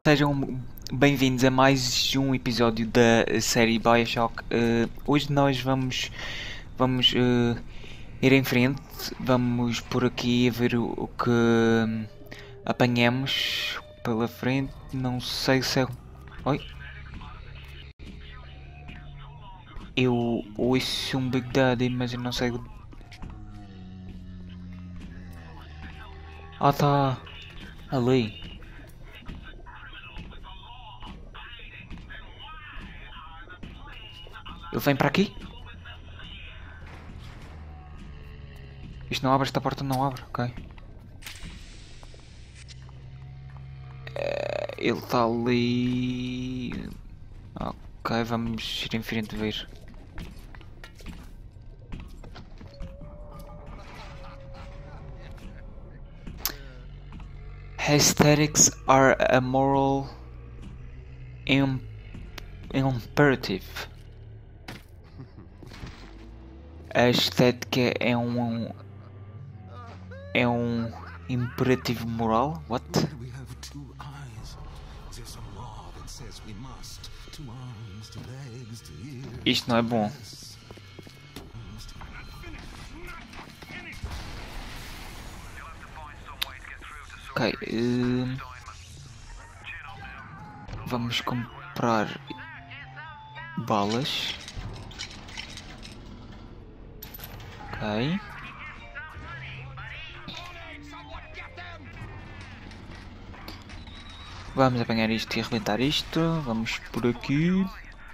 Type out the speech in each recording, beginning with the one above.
Sejam bem-vindos a mais um episódio da série BioShock. Hoje nós vamos ir em frente, vamos por aqui a ver o que apanhamos pela frente. Não sei se é... Oi? Eu ouço um Big Daddy, mas eu não sei... Ah, tá ali. Ele vem para aqui? Isto não abre, esta porta não abre, ok. Ele está ali... Ok, vamos ir em frente ver. Aesthetics are a moral imperative. A estética é um imperativo moral? What? Isto não é bom. Ok, vamos comprar balas. Ok. Vamos apanhar isto e arrebentar isto. Vamos por aqui.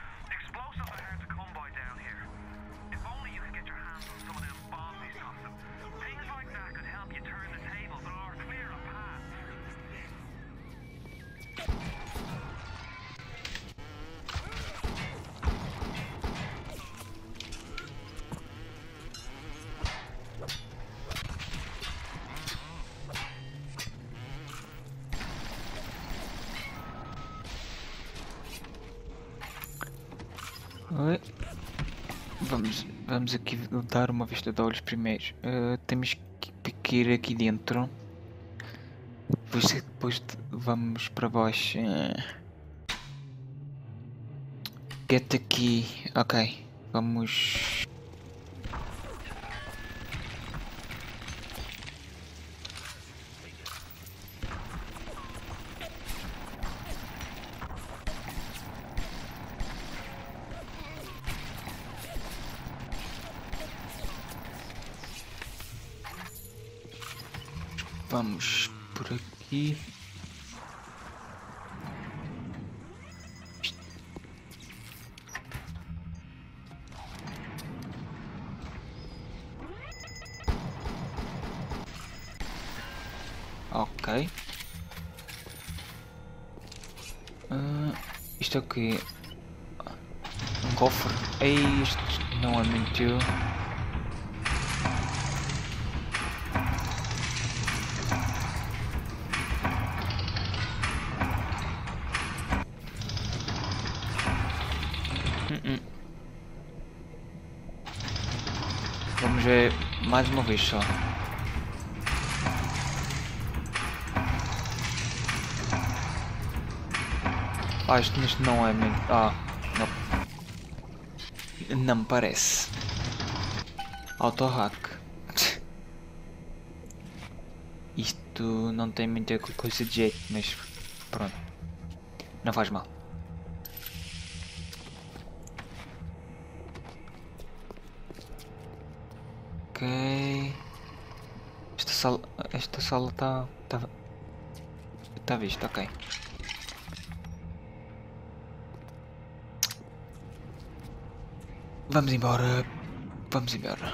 Vamos aqui dar uma vista de olhos primeiro. Temos que ir aqui dentro. Depois vamos para baixo. Get aqui. Ok. Vamos. Vamos por aqui. Ok. Isto é o quê? Um cofre. Ei, isto não é muito. Vamos ver mais uma vez só. Isto não é muito... não. Não me parece. Auto-hack. Isto não tem muita coisa de jeito, mas pronto. Não faz mal. Ok. Esta sala está vista, ok. Vamos embora. Vamos embora.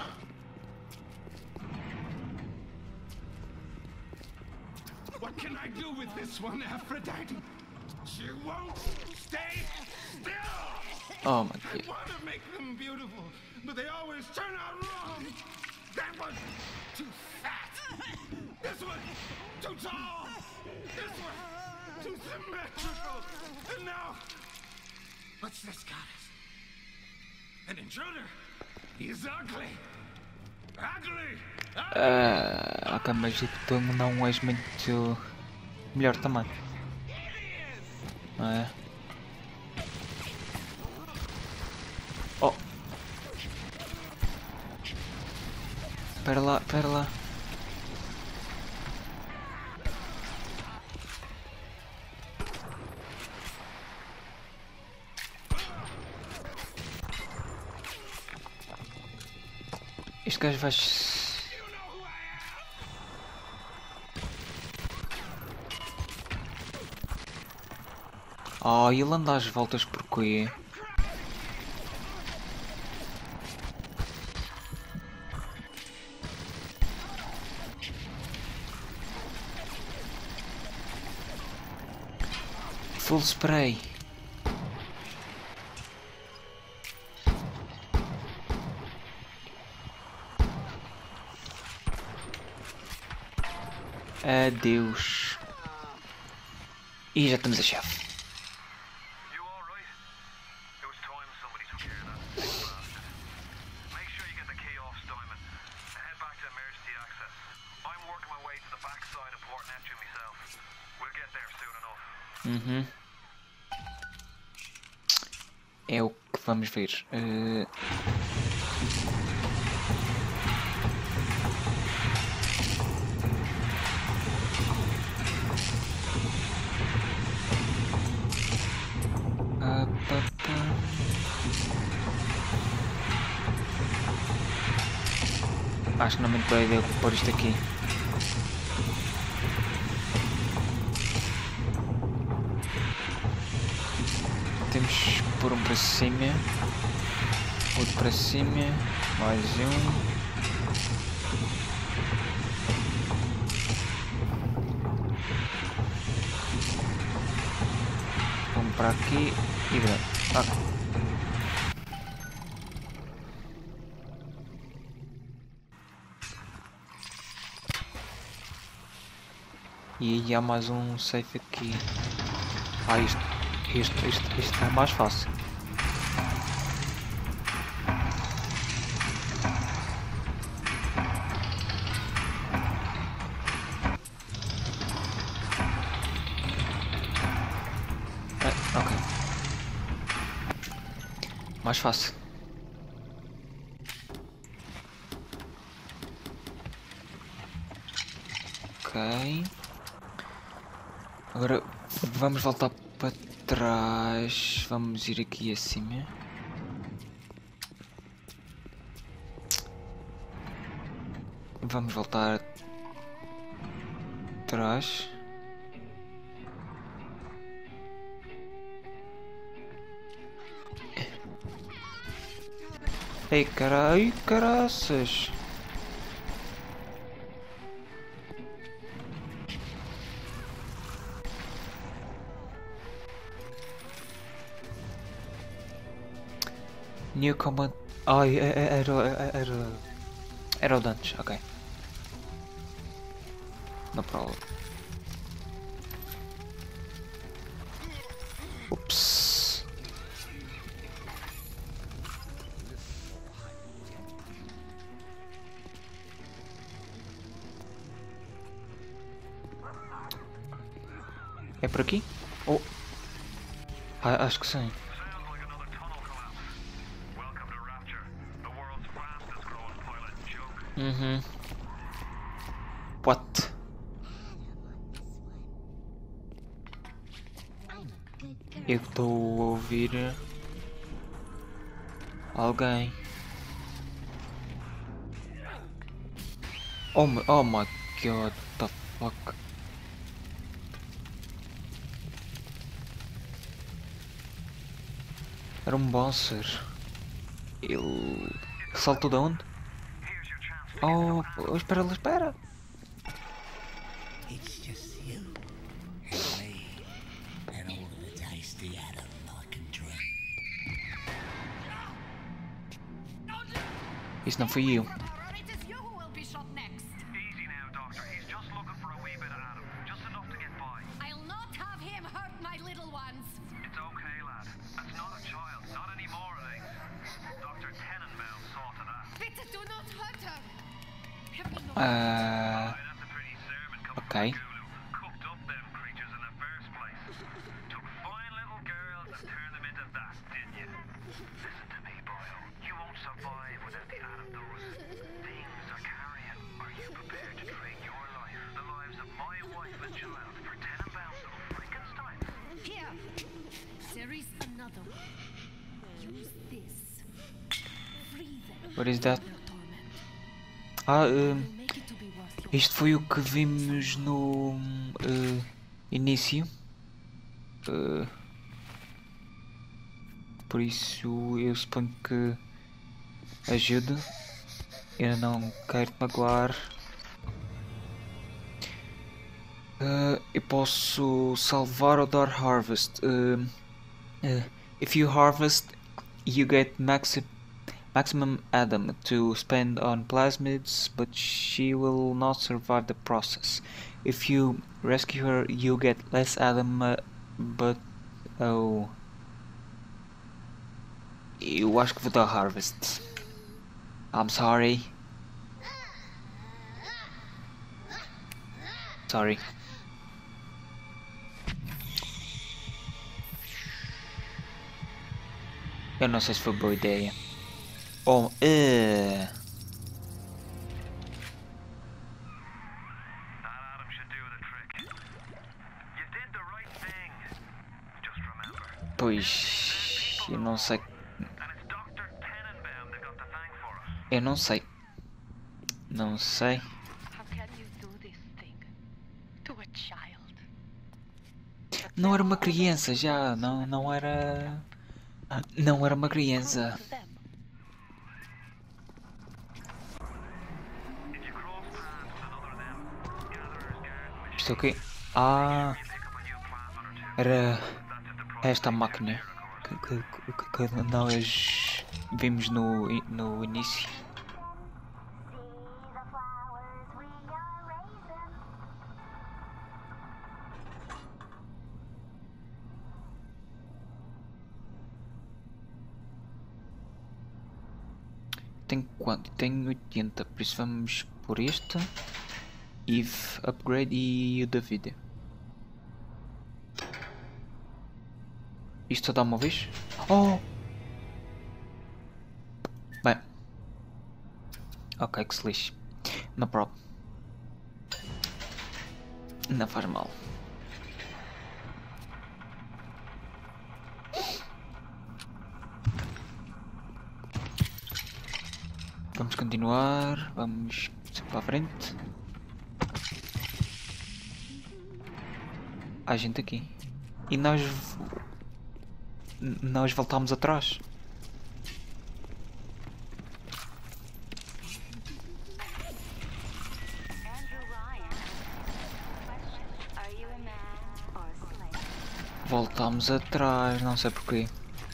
What can I do with this one, Aphrodite? She won't stay still. Oh my God. I want to make them beautiful, but they always turn out wrong. That one too fat. This one too tall. This one too symmetrical. And now, what's this goddess? An intruder. He's ugly. Ugly. Ok, mas tu não és muito melhor também. não é? Oh! Espera lá, espera lá. Este gajo vai... Oh, ele anda às voltas porquê? Full spray. Adeus. E já estamos a chave. You all right? It was time somebody took care of that bastard. Make sure you get the key off Steinman and head back to emergency access. I'm working my way to the backside of Port Neptune myself. We'll get there soon enough. É o que vamos ver. Acho que não me boa ideia pôr isto aqui. Temos que pôr um para cima, outro para cima, mais um. Vamos para aqui e pronto. Ok. E aí há mais um safe aqui. Ah, isto é mais fácil. Ok. Mais fácil. Ok. Agora vamos voltar para trás. Vamos ir aqui acima. Vamos voltar atrás. Ei, carai, caraças. New command. Ai, era o de antes, ok. No problem. Ups. É por aqui? Oh. Ah, acho que sim. What? Eu estou a ouvir alguém. Oh my god, the fuck. Era um bouncer. Ele saltou de onde? Oh, espera, espera. It's just you and me and all the tasty Adam I can drink. Isso não fui eu. It is you who will be shot next. Easy now, Doctor. He's just looking for a wee bit of Adam. Just enough to get by. I'll not have him hurt my little ones. It's okay, lad. That's not a child. Not anymore, it ain't. Dr. Tenenbaum saw to that. Bitte do not hurt her. Have me no That's a pretty sermon coming Okay. from Cthulhu. Cooked up them creatures in the first place. Took fine Use this. Free them What is that? from your torment. Ah, Make it to be worth your isto foi o que vimos no início. Por isso eu suponho que ajude. Eu não quero te magoar. Eu posso salvar ou dar harvest. If you harvest, you get maximum Adam to spend on plasmids, but she will not survive the process. If you rescue her, you get less Adam, but oh, eu acho que vou dar harvest. I'm sorry. Sorry. Eu não sei se foi boa ideia. Oh, That Adam should do the trick. You did the right thing. Just remember. pois eu não sei. And it's Dr. Tenenbaum that got the thank for it. Eu não sei. Não sei. How can you do this thing to a child? Não era uma criança já. Não era. Não era uma criança. Prove them. If you cross paths with another of them, gatherers, guards, Isto aqui. Ah, pick up a new plasmid or two. era That's if the process esta máquina que nós vimos no início. Tenho quanto? Tenho 80, por isso vamos por este. If upgrade e o da vida. Isto só dá uma vez? Oh! Bem. Ok, que se lixe. No problem. Não faz mal. Vamos continuar. Vamos para a frente. Há gente aqui. E nós voltámos atrás. Andrew Ryan. Question: are you a man or a slave? Voltámos atrás, não sei porquê.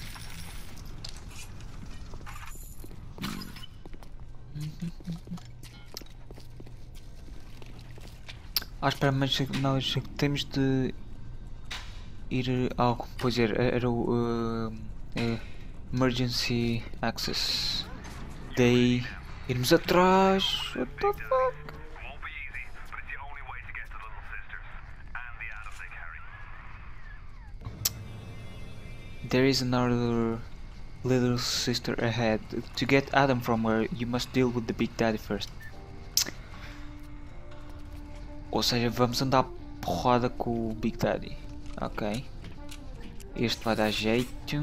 Espera, mas nós temos de ir ao. Pois era o Emergency Access. Daí irmos atrás. What the fuck? Won't be easy, but it's the only way to get to Little Sisters and the Adam they carry. There is another little sister ahead. To get Adam from her, you must deal with the Big Daddy first. Ou seja, vamos andar porrada com o Big Daddy. Ok. Este vai dar jeito.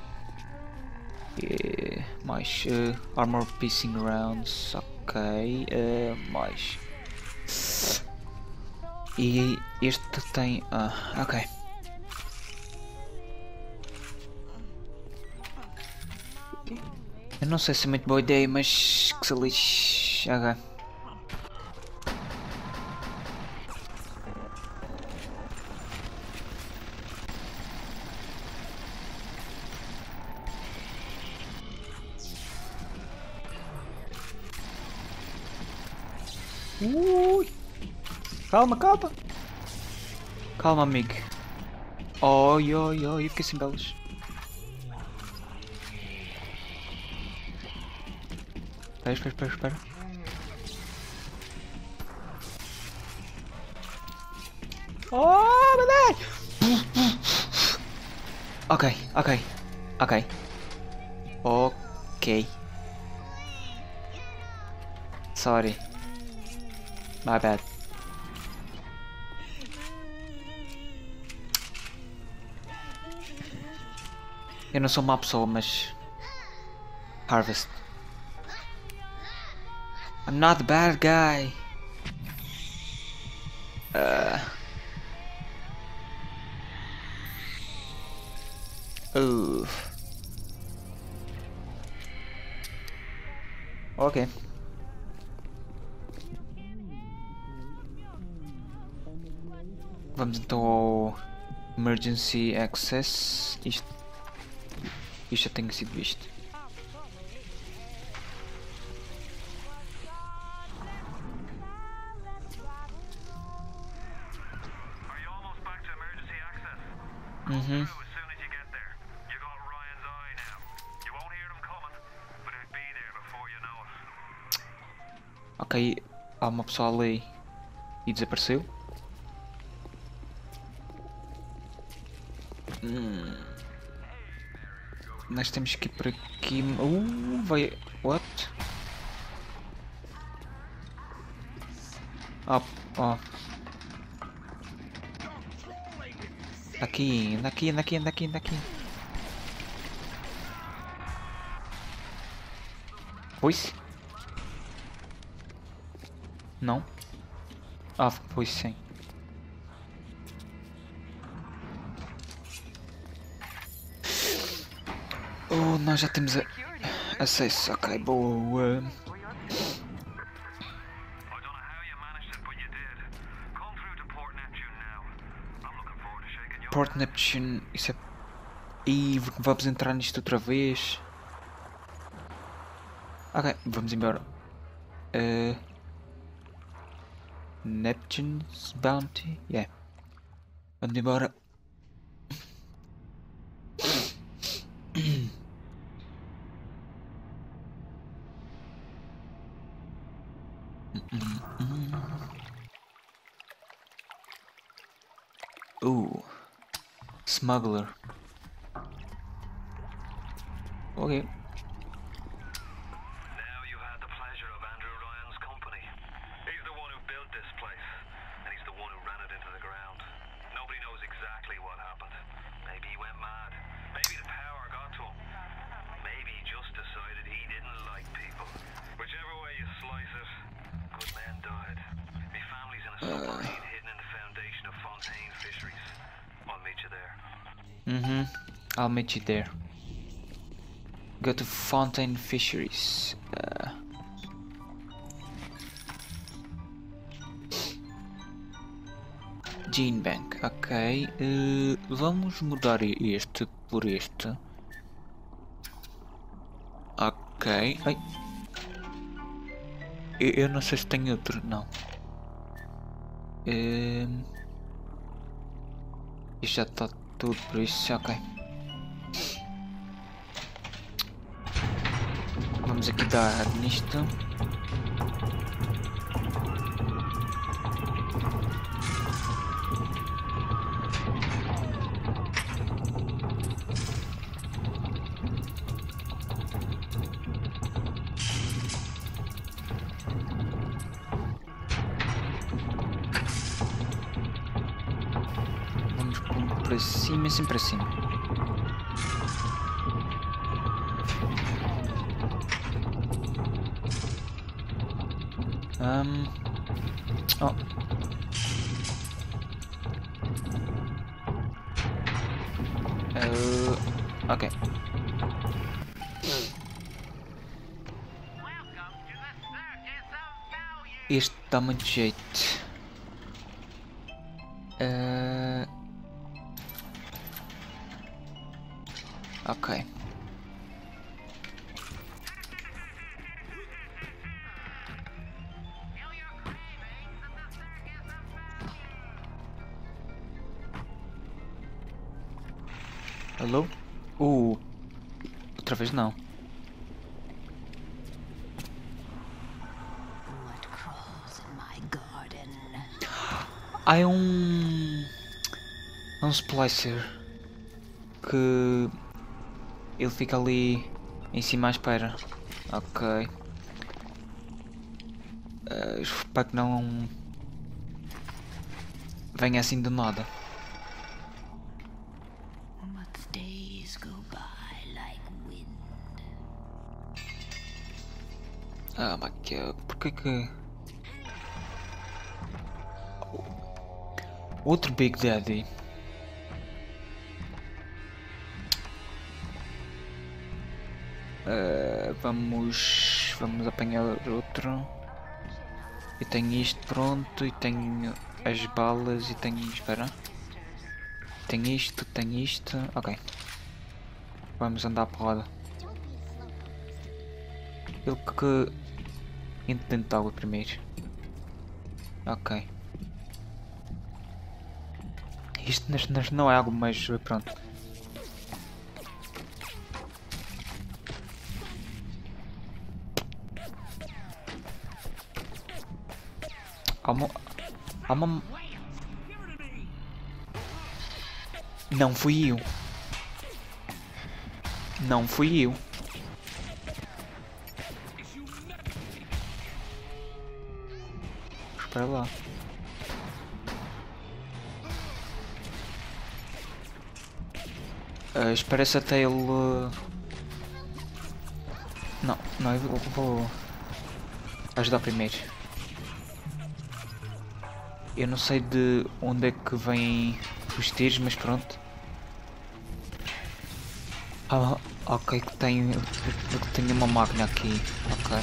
Mais armor piercing rounds. Ok. Mais. E este tem. Ok. Eu não sei se é muito boa ideia, mas que se lixe. Ok. Ui. Calma, calma. Calma, amigo. Oi, oi, oi, eu fiquei sem balas. Espera. Oh, meu Deus! Ok. Sorry. My bad. Eu não sou uma pessoa, mas... Harvest. I'm not the bad guy. Ok. Vamos então ao Emergency Access. Isto já tem sido visto. Are you almost back to emergency access? Uhum. As soon as you get there. You got Ryan's eye now. You won't hear them coming, but it'll be there before you know it. Ok, há uma pessoa ali e desapareceu. Nós temos que ir por aqui. Vai. What? Oh. Aqui, anda aqui. Pois? Não? Ah, pois sim. Oh, nós já temos acesso. Ok, boa. I don't know how you managed it, but you did. Come through to Port Neptune now. I'm looking forward to shaking your Port Neptune, isso é... Ih, vamos entrar nisto outra vez. Ok, vamos embora. Neptune's Bounty? Yeah. Vamos embora. Smuggler. Okay. Now you've had the pleasure of Andrew Ryan's company. He's the one who built this place, and he's the one who ran it into the ground. Nobody knows exactly what happened. Maybe he went mad. Maybe the power got to him. Maybe he just decided he didn't like people. Whichever way you slice it, good men died. My family's in a submarine hidden in the foundation of Fontaine Fisheries. I'll meet you there. I'll meet you there. Go to Fontaine Fisheries. Gene Bank, ok. Vamos mudar este por este. Ok. Ai. Eu não sei se tem outro, não. Isto já está tudo por isso, ok. Vamos aqui dar nisto. Vamos para cima, sempre para cima. Oh. Ok. Este dá muito jeito. Ok. Alô? Outra vez não. What crawls in my garden? Há um splicer que ele fica ali em cima à espera. Ok. Espero que não venha assim do nada. But days go by Ah, mas porquê que... Outro Big Daddy. Vamos apanhar outro. Eu tenho isto pronto e tenho as balas e tenho... Espera. Tenho isto. Ok. Vamos andar a porrada. Ele que... Entre dentro de água primeiro. Ok. Isto não é algo, mas pronto. Há uma... Não fui eu. Não fui eu. Espera lá. Espera-se até ele... Não, eu vou ajudar primeiro. Eu não sei de onde é que vêm os tiros, mas pronto. Ah, ok, que tenho uma máquina aqui. Ok.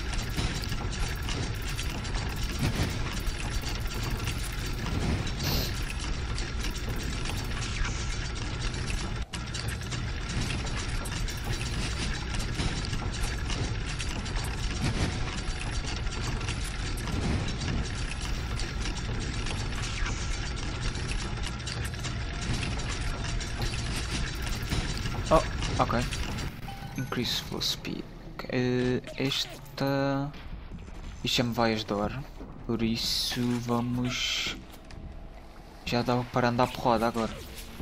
Oh, ok. Increase full speed. Esta... Isto já me vai ajudar. Por isso vamos... Já dá para andar porrada agora.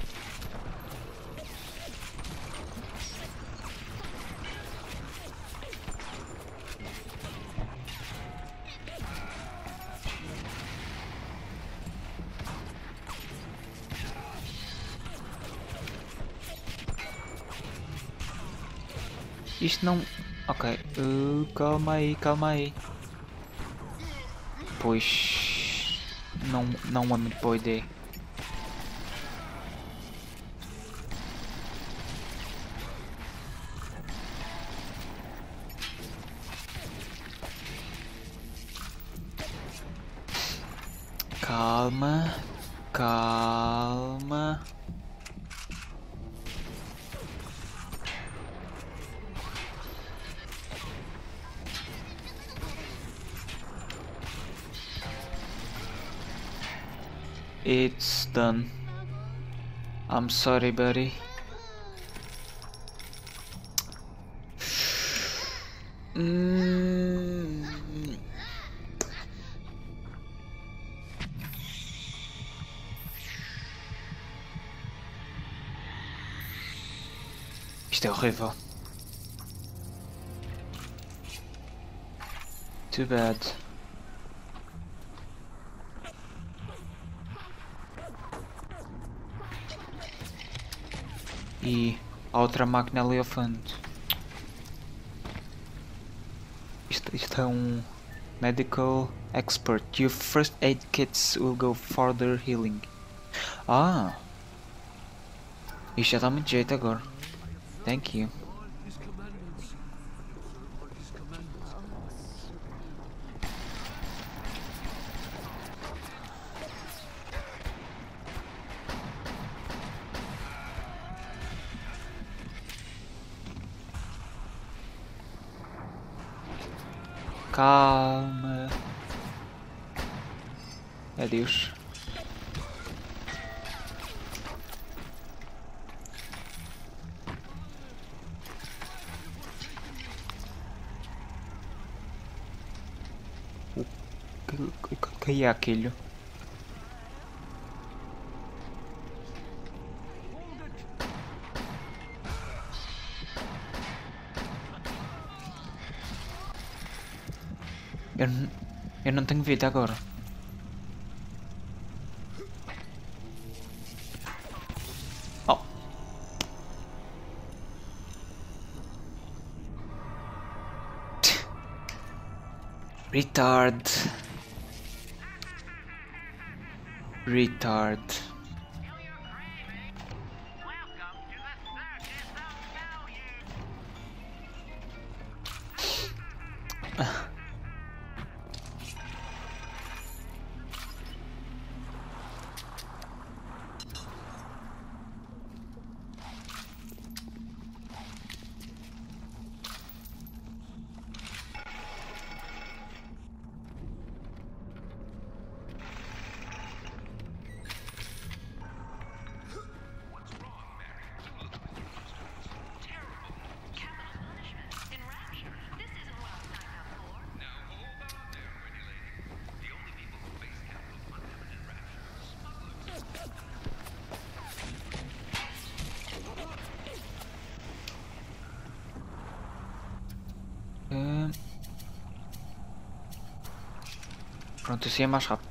Isto não... Ok. Calma aí. Pois... Não é muito boa ideia. Calma. It's done. I'm sorry, buddy. Isto é horrível. Too bad. E a outra máquina ali ao fundo. Isto é um medical expert. Your first aid kits will go further healing. Ah! Isto já dá muito jeito agora. Thank you. Calma. Adeus. O que é aquilo? Eu não tenho vida agora. Oh. Retard. Retard. Pronto, assim é mais rápido.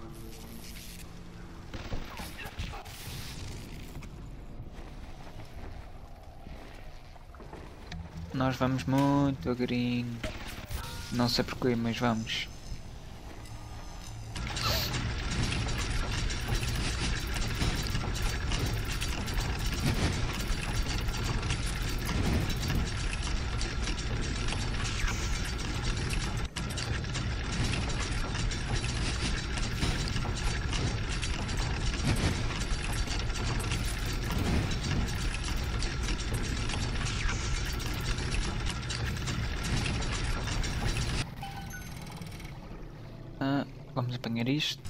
Nós vamos muito devagarinho. Não sei porquê, mas vamos. Vamos apanhar isto.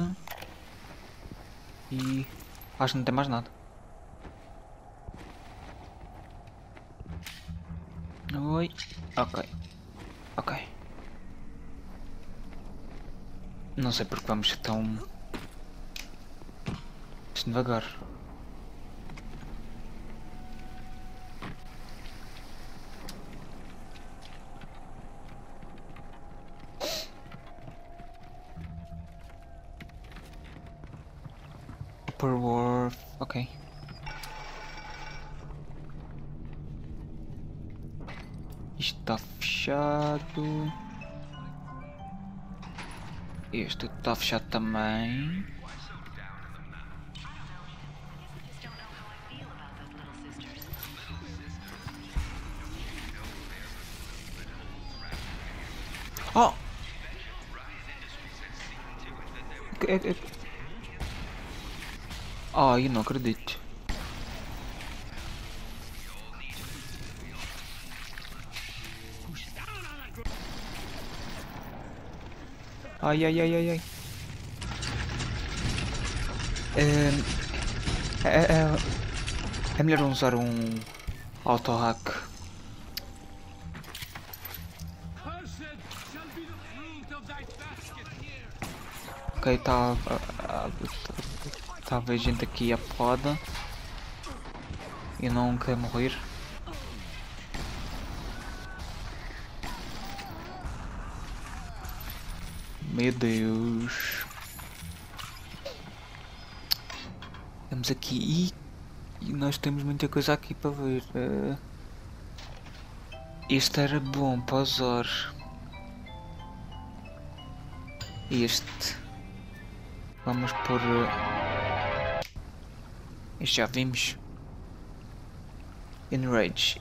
E acho que não tem mais nada. Oi. Ok. Ok. Não sei porque vamos tão devagar. Upper Wharf, ok. Isto está fechado. Este está fechado também. Oh! Ah, eu não acredito. Ai, ai, ai, ai, ai. É melhor usar um auto-hack. Ok, tá a ver gente aqui a porrada. Eu não quero morrer. Meu Deus. Estamos aqui e nós temos muita coisa aqui para ver. Este era bom para usar. Este. Vamos por... este já vimos. Enrage.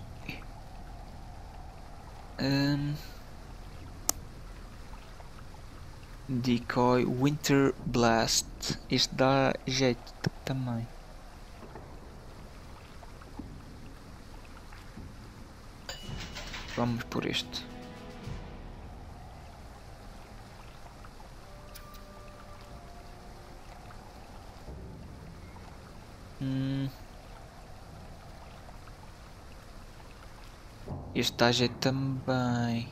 Decoy Winter Blast. Este dá jeito também. Vamos por este. Este dá jeito também.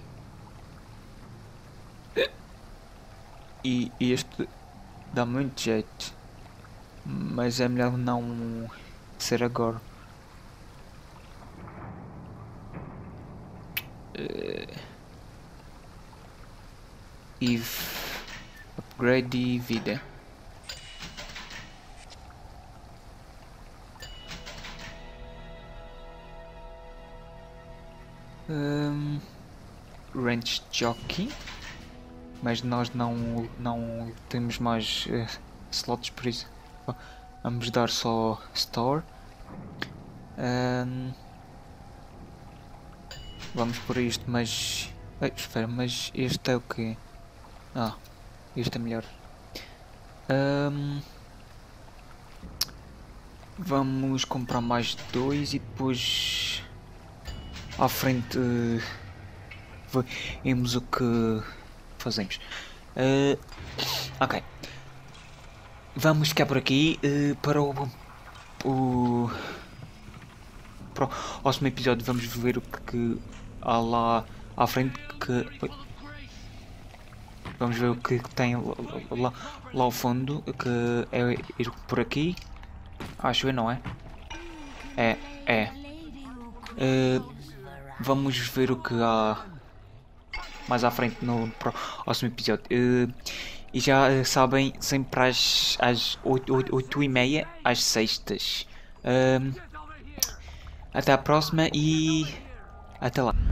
E este dá muito jeito. Mas é melhor não ser agora. Eve. Upgrade e vida. Range Jockey. mas nós não temos mais slots, por isso vamos dar só store. Vamos por isto, mas espera, mas este é o quê? Ah, este é melhor. Vamos comprar mais 2 e depois à frente vemos o que fazemos. Ok, vamos ficar por aqui para o próximo episódio. Vamos ver o que há lá à frente. Vamos ver o que tem lá ao fundo, que é ir por aqui. Acho eu, não é? É. Vamos ver o que há mais à frente no próximo episódio. E já sabem, sempre às 8h30, às sextas. Até à próxima e até lá.